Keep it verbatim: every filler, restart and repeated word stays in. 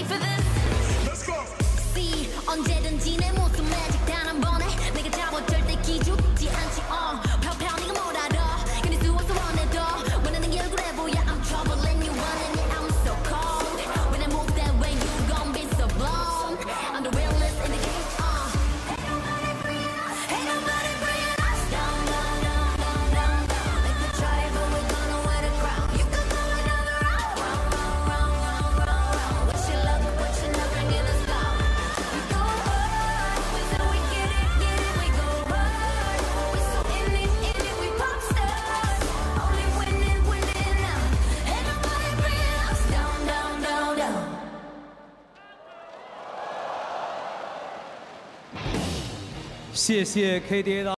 ready for this? Let's go. See, 언제든지 내 모습 매직 단 한 번에 내가 잡아 절대 기죽지 않지. 어, 펴펴 네가 뭘 알아? 괜히 수워서 원해도 원하는 게 얼굴에 보여. I'm troubling you, running it. I'm so cold. When I move that way, you gon' be so blown. I'm the realest in the game. Uh. Ain't nobody bringing us down, down, down, down, down, down. They could try, but we're gonna wear the crown. You could go another round, round, round, round, round, round, round. What's your luck? What's your luck? Bringing us down. We go hard. We say we get it, get it. We go hard. We so in it, in it. We pop stars. Only winning, winning now. Ain't nobody bringing us down, down, down, down. 谢谢 K D A 的。